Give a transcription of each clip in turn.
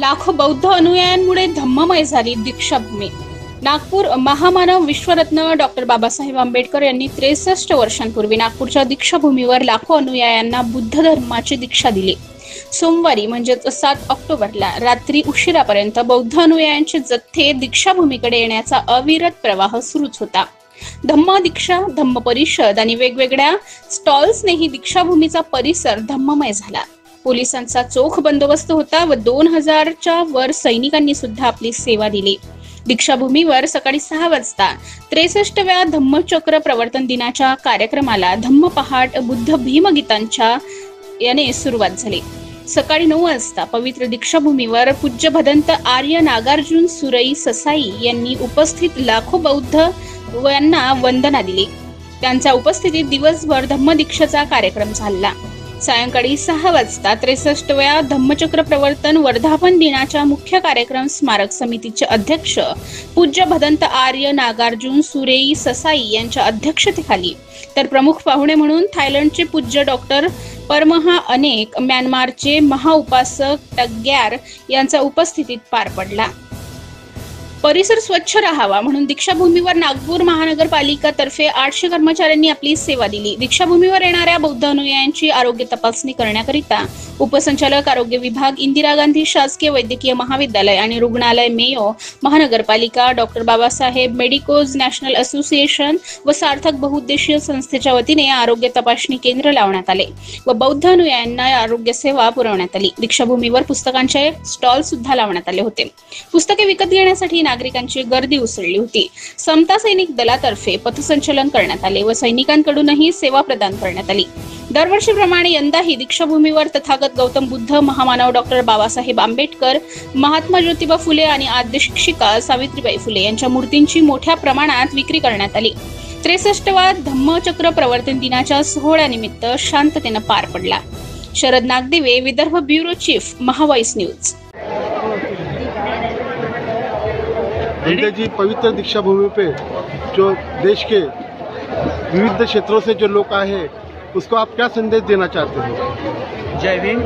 लाखो बौद्ध अनुयायांमुळे धम्ममय झाली दीक्षाभूमी। नागपूर महामानव विश्वरत्न डॉक्टर बाबासाहेब आंबेडकर यांनी 63 वर्षांपूर्वी नागपूरच्या दीक्षाभूमीवर लाखो अनुयायांना बुद्ध धर्माची दीक्षा दिली। सोमवारी म्हणजेच 7 ऑक्टोबरला रात्री उशिरापर्यंत बौद्ध अनुयायांचे जथ्थे दीक्षाभूमीकडे येण्याचा अविरत प्रवाह सुरूच होता। धम्म दीक्षा, धम्म परिषद आणि वेगवेगळ्या स्टॉल्सनेही दीक्षाभूमीचा परिसर धम्ममय झाला। पोलिसांचा चोख बंदोबस्त होता व 2000च्या वर सैनिकांनी सुद्धा आपली सेवा दिली। दीक्षाभूमीवर सकाळी 6 वाजता 63व्या धम्मचक्र प्रवर्तन दिनाच्या कार्यक्रमाला धम्म पहाट बुद्ध भीमगीतांच्या याने सुरुवात झाली। सकाळी 9 वाजता पवित्र दीक्षाभूमीवर पूज्य भदंत आर्य नागार्जुन सुरई ससाई यांनी उपस्थित लाखो बौद्ध यांना वंदना दिली। त्यांच्या उपस्थितीत दिवसभर धम्मदीक्षेचा कार्यक्रम झाला। सायंकाळी 6 वाजता 63व्या धम्मचक्र प्रवर्तन वर्धापन दिनाच्या मुख्य कार्यक्रम स्मारक समितीचे अध्यक्ष पूज्य भदंत आर्य नागार्जुन सुरेई ससाई यांच्या अध्यक्षतेखाली तर प्रमुख पाहुणे म्हणून थायलंडचे पूज्य डॉक्टर परमहा अनेक, म्यानमारचे महाउपासक टग्यार यांच्या उपस्थितीत पार पडला। परिसर स्वच्छ राहावा म्हणून दीक्षाभूमीवर नागपूर महानगरपालिका तर्फे 800 कर्मचाऱ्यांनी आपली सेवा दिली। दीक्षाभूमीवर येणाऱ्या बौद्ध अनुयायांची आरोग्य तपासणी करण्याकरिता उपसंचालक आरोग्य विभाग, इंदिरा गांधी शासकीय वैद्यकीय महाविद्यालय आणि रुग्णालय, मेयो महानगरपालिका, doctor Babasaheb medicos national association व सार्थक बहुउद्देशीय संस्थेच्या वतीने आरोग्य तपासणी केंद्र लावण्यात आले व बौद्ध अनुयायांना आरोग्य सेवा पुरवण्यात आली। दीक्षाभूमीवर पुस्तकांचे स्टॉल सुद्धा लावण्यात आले होते। पुस्तके विकत घेण्यासाठी नागरिकांची गर्दी उसळली होती। समता सैनिक दलातर्फे पथसंचलन करण्यात आले व सैनिकांकडूनही सेवा प्रदान करण्यात आली। दरवर्षीप्रमाणे यंदाही दीक्षाभूमीवर तथागत गौतम बुद्ध, महामानव डॉक्टर बाबासाहेब आंबेडकर, महात्मा ज्योतिबा फुले आणि आद्य शिक्षिका सावित्रीबाई फुले यांच्या मूर्तींची मोठ्या प्रमाणात विक्री करण्यात आली। 63वा धम्मचक्र प्रवर्तन दिनाच्या सोहळ्यानिमित्त शांततेने पार पडला। Sharad Nagdeve, Vidarbha bureau chief, Mahavoice news. जी पवित्र दीक्षा भूमि पे जो देश के विविध क्षेत्रों से जो लोग आए हैं उसको आप क्या संदेश देना चाहते हैं? जय भीम।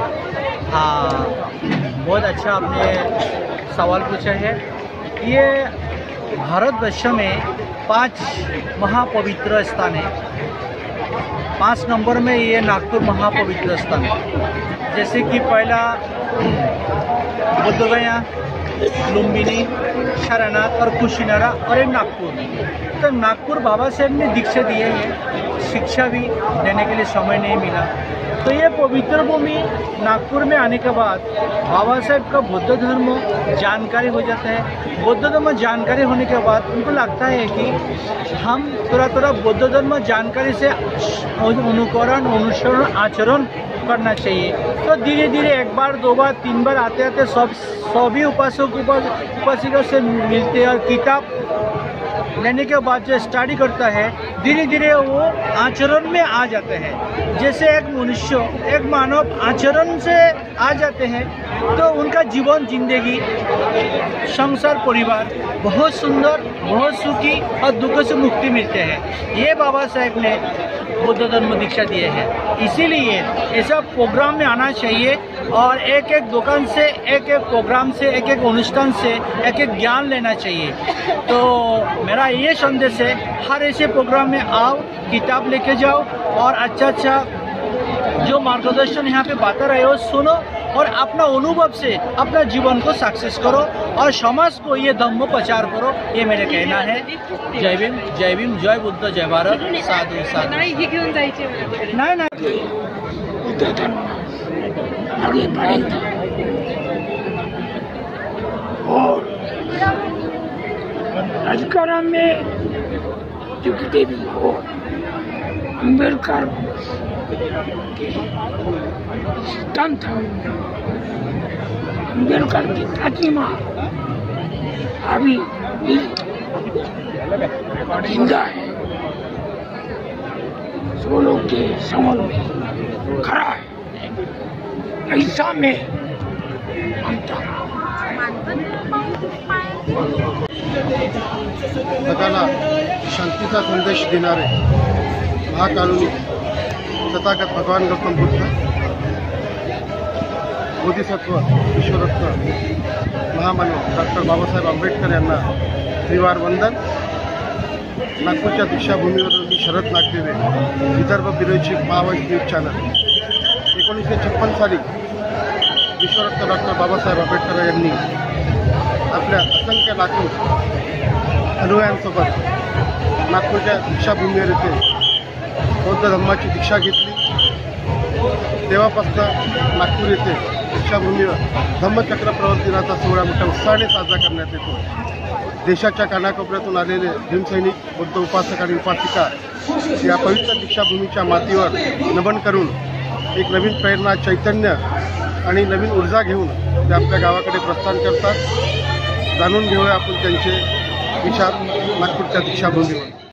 बहुत अच्छा आपने सवाल पूछा है। ये भारतवर्ष में 5 महापवित्र स्थान है। 5 नंबर में ये नागपुर महापवित्र स्थान है। जैसे कि पहला बुद्धगया, लुम्बिनी, शरणाथ और कुशीनगर और एक नागपुर। तो नागपुर बाबा साहेब ने दीक्षा दिए हैं, शिक्षा भी देने के लिए समय नहीं मिला। तो ये पवित्र भूमि नागपुर में आने के बाद बाबा साहेब का बौद्ध धर्म जानकारी हो जाता है। बौद्ध धर्म जानकारी होने के बाद उनको लगता है कि हम थोड़ा बौद्ध धर्म जानकारी से अनुकरण, अनुसरण, आचरण करना चाहिए। तो धीरे धीरे 1 बार, 2 बार, 3 बार आते आते सभी उपासक उपासिका से मिलते हैं और किताब लेने के बाद जो स्टडी करता है धीरे धीरे वो आचरण में आ जाते हैं। जैसे एक मनुष्य, एक मानव आचरण से आ जाते हैं तो उनका जीवन, जिंदगी, संसार, परिवार बहुत सुंदर, बहुत सुखी और दुख से मुक्ति मिलते हैं। ये बाबा साहेब ने बौद्ध धर्म दीक्षा दिए हैं। इसीलिए ऐसा प्रोग्राम में आना चाहिए और एक एक दुकान से, एक एक प्रोग्राम से, एक एक अनुष्ठान से एक एक ज्ञान लेना चाहिए। तो मेरा ये संदेश है, हर ऐसे प्रोग्राम में आओ, किताब लेके जाओ और अच्छा जो मार्गदर्शन यहाँ पे बातें रहे हो सुनो और अपना अनुभव से अपना जीवन को सक्सेस करो और समाज को ये धम्म प्रचार करो। ये मेरे कहना है। जय भीम, जय भीम, जय बुद्ध, जय भारत। साधु साधु। आगे बढ़ेगा और राजकारण में जुटते भी हो। अम्बेडकर संत, अम्बेडकर की प्रतिमा अभी भी जिंदा है, सोलों के समर में खड़ा है। ऐसा में मानता जगाला शांतीचा संदेश देणारे महाकारुणिक तथागत भगवान गौतम बुद्ध बोधिसत्व विश्वरत्न महामानव डॉक्टर बाबासाहेब आंबेडकर यांना त्रिवार वंदन। नागपूरच्या दीक्षाभूमीवरून मी शरद नागदेवे, विदर्भ ब्युरोची महावाईस न्यूज चॅनल। 1956 साली विश्वरत्न डॉक्टर बाबासाहेब आंबेडकर यांनी आपल्या असंख्य लाखो अनुयायांसोबत नागपूरच्या दीक्षाभूमीवर येथे बौद्ध धम्माची दीक्षा घेतली। तेव्हापासून नागपूर येथे दीक्षाभूमीवर धम्मचक्र प्रवर्तन दिनाचा सोहळा मोठ्या उत्साहाने साजरा करण्यात येतो। देशाच्या कानाकोपऱ्यातून आलेले भीमसैनिक, बौद्ध उपासक आणि उपासिका या पवित्र दीक्षाभूमीच्या मातीवर नमन करून एक नवीन प्रेरणा, चैतन्य आणि नवीन ऊर्जा घेऊन ते आपल्या गावाकडे प्रस्थान करतात। जाणून घेऊया आपण त्यांचे विचार नागपूरच्या दीक्षाभूमीवर।